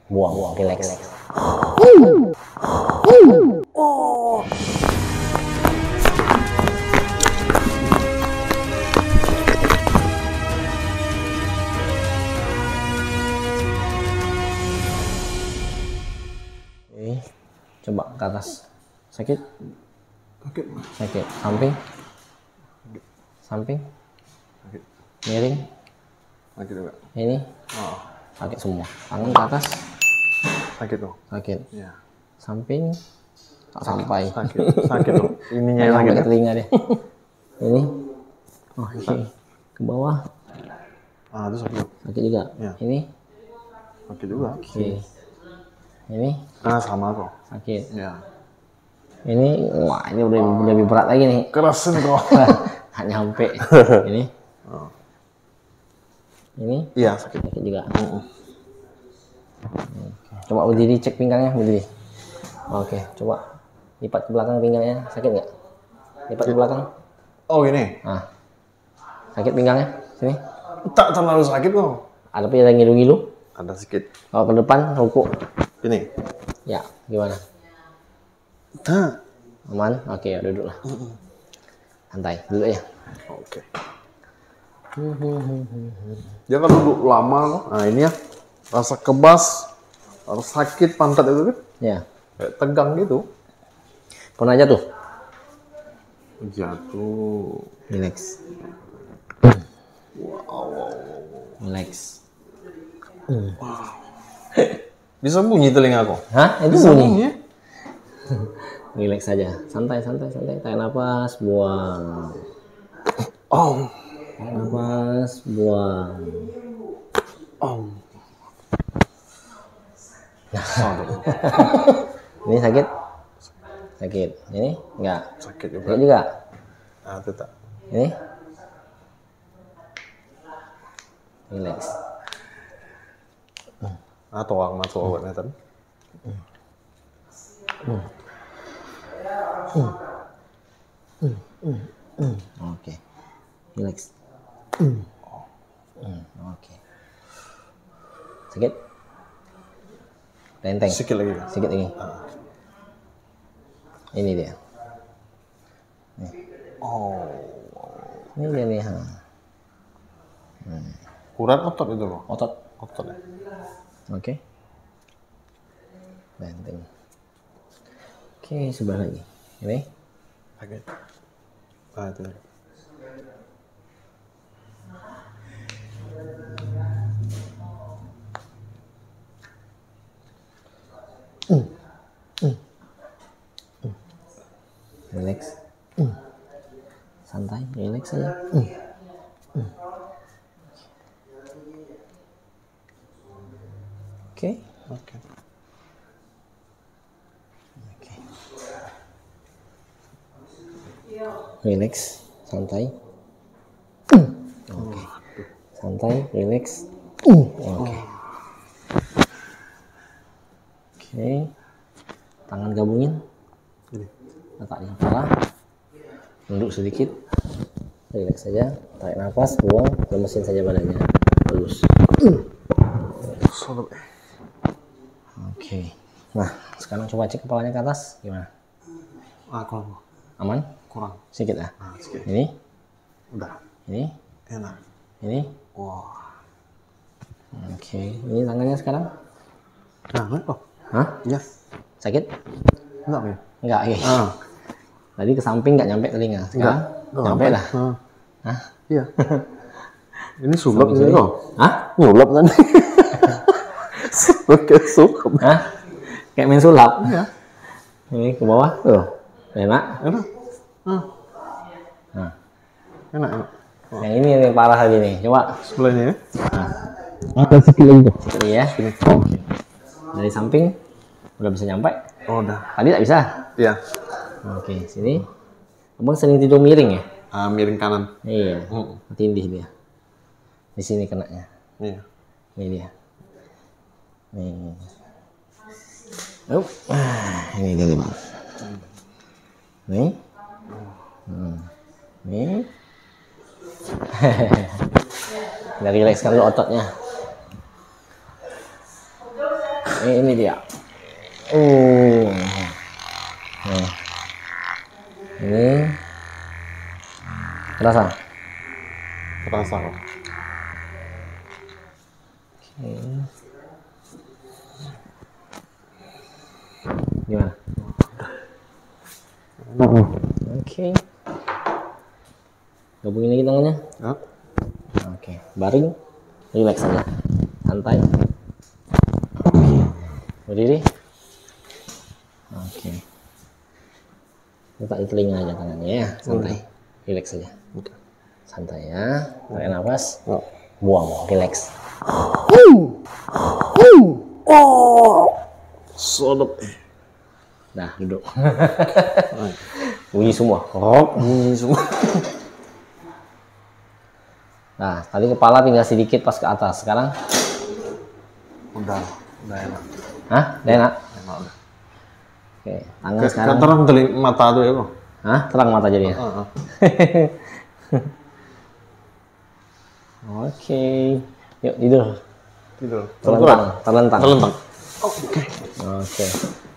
Buang, relax. Oh. Oke, coba ke atas. Sakit? Sakit. Samping. Samping. Sakit. Miring. Sakit juga. Ini. Oh. Sakit semua. Tangan ke atas. Sakit tuh. Sakit. Ya. Samping. Tak sampai. Sakit tuh. Ininya yang Sampai sakit. ke telinga deh. Ini. Oh, oke. Ke bawah. Ah, itu sakit. Sakit juga. Ya. Ini. Sakit juga. Oke. Ini. Ah, sama tuh. Sakit. Ya. Ini, wah ini udah lebih berat lagi nih. Keras nih kok. Nggak nyampe. Ini. Oh. Ini. Iya, sakit. Sakit juga. Coba berdiri, cek pinggangnya, berdiri. Oke, coba lipat ke belakang pinggangnya. Sakit nggak? Lipat ke belakang. Oh, gini. Nah, sakit pinggangnya? Sini. Tak terlalu sakit kok. Ada yang ngilu-ngilu? Ada sedikit. Kalau ke depan, rukuk. Ini. Ya, gimana? Tak. Aman? Oke, ya duduklah. Santai, duduk ya. Oke. Dia kan duduk lama kok. Nah, ini ya. Rasa kebas, rasa sakit pantat itu kan. Ya. Kayak tegang gitu. Pernah jatuh? Jatuh. Relax. Wow. Relax. Bisa bunyi telinga kok. Hah? Itu Bisa bunyi? bunyi. Relax saja. Santai. Tarik nafas, buang. Oh. Tarik nafas, buang. Oh. Ini sakit? Sakit. Ini? Enggak. Sakit juga. Sakit juga? Ah, tetap. Ini? Relax. Atau ang masuk obatnya tadi. Oke. Relax. Oke. Sakit? Tenteng. Sedikit lagi. Sedikit lagi. Ini dia. Oh. Ini dia nih. Urat otot itu loh. Otot. Otot ya. Oke. Benteng. Oke, sebelah lagi. Ini. Sakit. Ah, itu. Relax. Santai, relax saja. Oke. Oke. Relax, santai. Oke. Santai, relax. Oke. Oke. Tangan gabungin. Ini. Letak di kepala. Tunduk sedikit. Relax saja. Tarik nafas, buang, lemesin saja badannya. Lurus. Oke. Nah, sekarang coba cek kepalanya ke atas. Gimana? Ah, kurang. Aman? Kurang. Sedikit ya? Ah, sedikit. Ini? Udah. Ini? Enak. Ini? Wah. Oke. Ini tangannya sekarang? Nah, kok. Hah? Iya. Sakit? Enggak, ya? Enggak, oke. Ah. Tadi ke samping nggak nyampe telinga. Sekarang nyampe dah. Ah. Hah? Iya. Ini sulap ini kok. Hah? Nyulap kan? Oke, sulap. Hah? Kayak main sulap. Iya. Ini ke bawah tuh. Enak. Enak. Ah. Nah, Enak. yang ini yang parah lagi nih. Coba. Sebelahnya ya. Ada sedikit lagi tuh. Sedikit ya. Oke. Dari samping udah bisa nyampe. Oh, udah. Tadi tak bisa. Iya. Oke, sini. Abang sering tidur miring ya? Ah, miring kanan. Iya. Tindih dia. Di sini kenanya. Iya. Ini dia. Nih. Ini dia nih, Bang. Nih. Nih. Udah rilekskan dulu ototnya. Ini dia. Oh. Nah. Ini terasa. Terasa kok. Oke. Gimana? Oke. Gabungin lagi tangannya. Ya. Oke, baring, relax saja, santai. Berdiri. Oke. Letak di telinga aja tangannya ya, santai, relax saja. Santai ya, tarik nafas, buang, relax. Sedap. Nah, duduk. Bunyi semua. Bunyi semua. Nah, tadi kepala tinggal sedikit pas ke atas. Sekarang Udah enak. hah? Udah enak? Enak udah. Oke, tangan sekarang. Kan terang teling mata tuh ya, Bang. Hah? Terang mata jadinya. Oke. Yuk tidur. Tidur. Terlentang. Oke. Oke.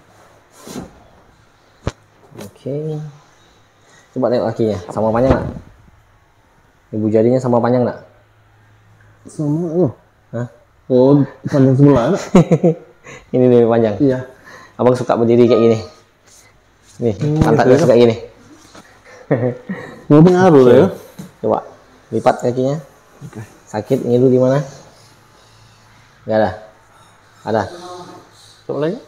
Oke. Coba tengok kakinya, sama panjang nggak? Ibu jarinya sama panjang nggak? Sama loh. Hah? Oh, panjang sebelah. Ini lebih panjang. Iya. Abang suka berdiri kayak gini. Nih, pantatnya suka gini. Mau pengaruh ya? Coba lipat kakinya. Oke. Sakit ngilu di mana? Nggak ada. Ada. Coba lagi.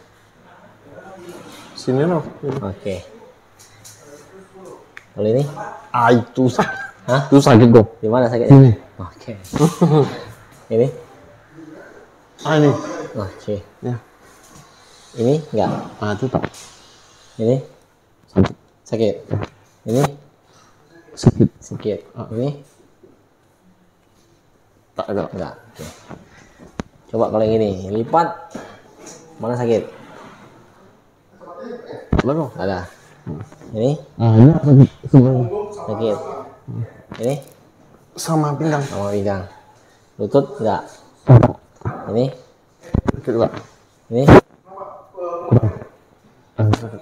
Sini loh. Oke. Kalau ini? Itu sakit. Hah? Itu sakit kok. Di mana sakitnya? Sini. Oke. Ini? Ini. Oke. Ya. Ini enggak? Itu tak. Ini? Sakit. Sakit. Ini? Sakit. Sakit. Ini? Tak ada. Enggak. Oke. Coba kalau yang ini, lipat. Mana sakit? Lalu. Ada. Ini? Ini sakit sebelah. Sakit. Ini? Sama pinggang. Sama pinggang. Lutut enggak? Ini? Sakit juga. Ini? Sakit.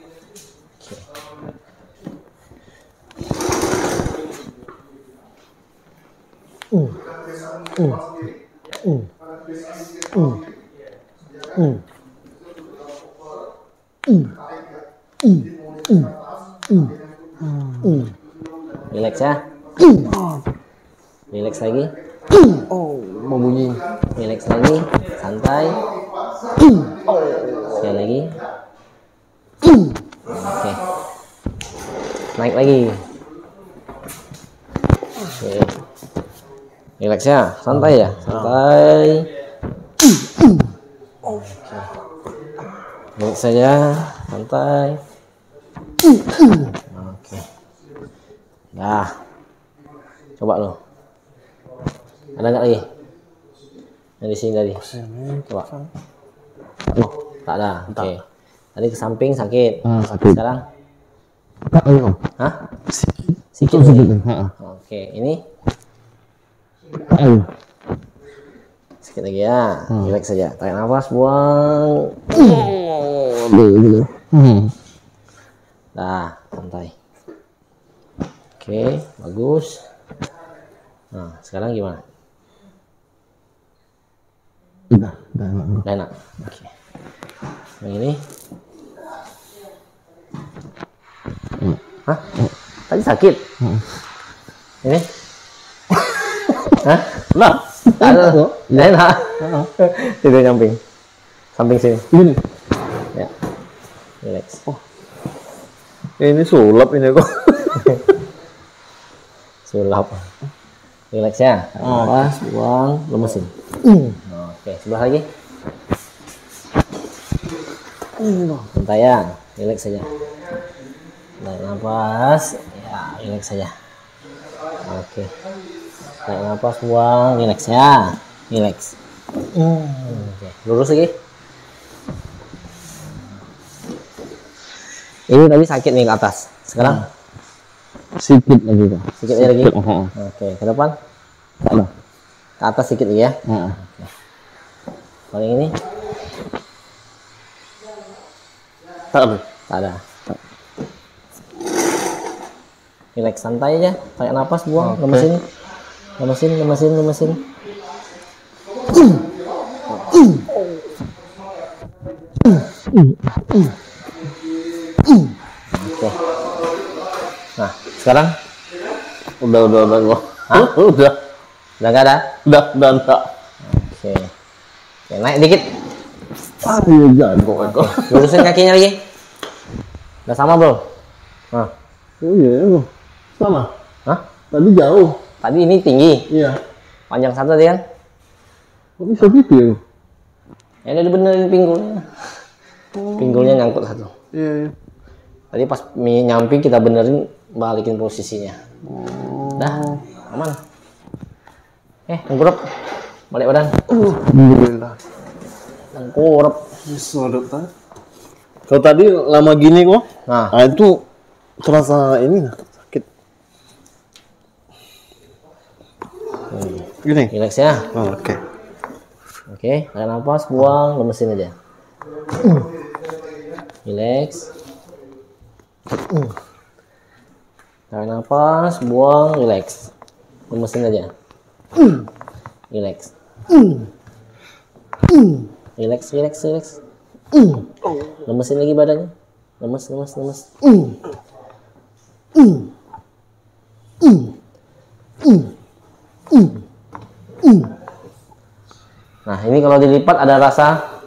Relax ya. Relax lagi. Oh, mau bunyi. Relax lagi. Santai. Sekali lagi. Oke. Naik lagi. Oke. Relax ya. Santai ya. Santai. Oke. Relax saja. Santai. Oke. Nah. Coba lo. Ada nggak lagi? Yang di sini tadi. Coba. Oh, tak ada. Oke. Tadi ke samping sakit. Sakit. Sekarang? Tak ayo. Hah? Sikit. Oke, ini? Ayo. Sikit lagi ya. Relax saja. Tarik nafas, buang. Nah, santai. Oke, bagus. Nah, sekarang gimana? Udah Udah enak. Oke. Yang ini? Hah? Tadi sakit? Ini? Hah? Nah, Udah enak. Tidur nyamping. Samping sini. ini. Ya. Relax. Ini sulap ini kok. Sulap. Relax ya. Nafas, buang, lemesin. Oke, sebelah lagi. Santai ya, relax saja. Tarik nafas, ya relax saja. Oke. Tarik nafas, buang, relax ya. Relax. Oke, lurus lagi. Ini tadi sakit nih ke atas. Sekarang Sedikit lagi kok. sedikit aja lagi. Oke, ke depan. Tak ada. Ke atas sedikit lagi ya. Kalau yang ini Tak ada. Tak ada. Relax, santai aja, tarik nafas, buang, lemesin. Oke. Nah, sekarang Udah gua. Hah? Udah nggak ada? enggak. Oke. Oke, naik dikit. Ah, iya jago aku. Lurusin kakinya lagi. Udah sama belum? Nah. Oh iya, bro. Sama. Hah? Tadi jauh. Tadi ini tinggi. Iya. Panjang satu tadi kan? Kok bisa gitu ya? Ya udah benerin pinggulnya. Pinggulnya nyangkut satu. Iya. Tadi pas nyamping kita benerin, balikin posisinya. Dah, aman. Tengkurap. Balik badan. Alhamdulillah. Tengkurap. Bisa dokter. Kalau tadi lama gini kok, nah itu terasa ini sakit. Gini. Relax ya. Oh, oke. Oke, tarik nafas, buang, lemesin aja. Relax. Tarik nafas, buang, relax. Lemesin aja. Relax. Relax. Lemesin lagi badannya. Lemes. Nah, ini kalau dilipat ada rasa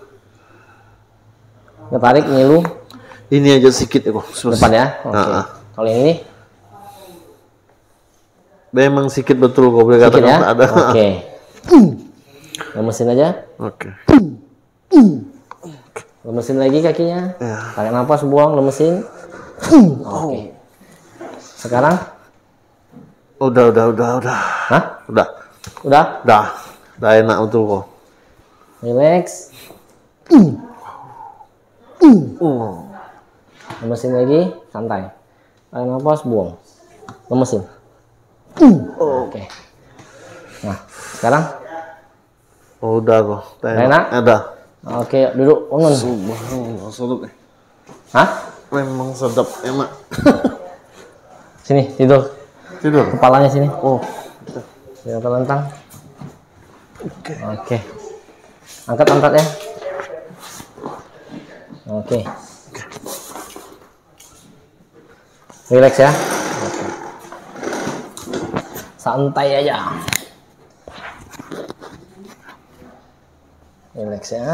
ketarik, ngilu. Ini aja sedikit ya kok. Depan ya. Oke. Kalau yang ini memang sedikit betul kok boleh sedikit ya. katakan ada. Oke. Lemesin aja. Oke. Lemesin lagi kakinya. Ya. Tarik nafas, buang, lemesin. Oke. Sekarang? Udah. Hah? Udah. Udah enak betul kok. Relax. Lemesin lagi, santai. Tarik nafas, buang. Lemesin. Oke. Nah, sekarang? Udah kok. Enak? Ada. Oke, duduk, bangun. Subhanallah, sedap. Hah? Memang sedap, enak. Sini, tidur. Tidur. Kepalanya sini. Oh. Jangan terlentang. Oke. Angkat pantatnya. Oke. Relax ya. Oke. Santai aja. Relax ya.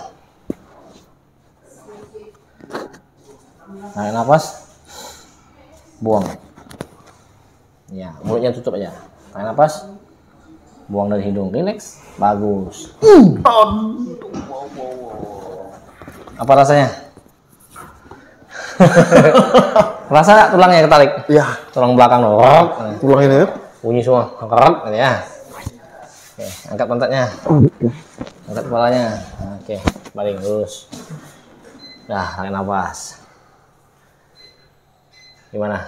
Tarik nafas. Buang. Ya, mulutnya tutup aja. Tarik nafas. Buang dari hidung. Relax. Bagus. Apa rasanya? Rasa nggak tulangnya ketarik? Iya. Tulang belakang loh. Tulang ini ya? Bunyi semua. Kerap ya. Oke, angkat pantatnya. Angkat kepalanya. Oke, baling lurus. Dah, tarik nafas. Gimana?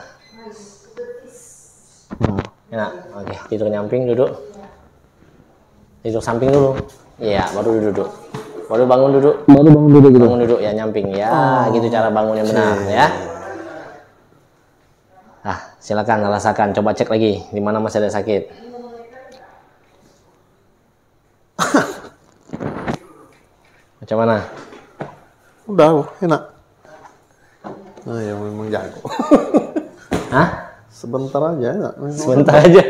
Enak. Oke, tidur nyamping, duduk. Tidur samping dulu. Iya, baru duduk. Baru bangun duduk. Gitu. Bangun duduk ya, nyamping ya. Gitu cara bangun yang benar ya. Nah, silakan rasakan. Coba cek lagi di mana masih ada sakit. Macam mana? Udah, enak. Nah, ya memang jago. Hah? Sebentar aja enak. Sebentar aja.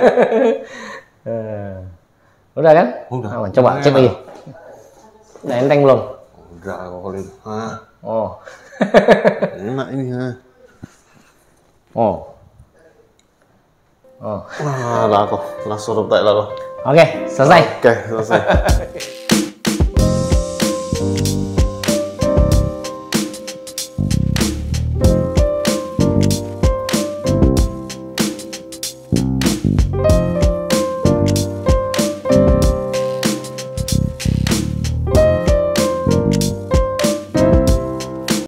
Udah kan? Udah. Aman. Coba cek lagi. Udah enteng belum? Udah, kok Kolin. Oh. Enak ini, ha. Oh. Lah kok, langsung tak lah kok. Oke, selesai. Oke, selesai.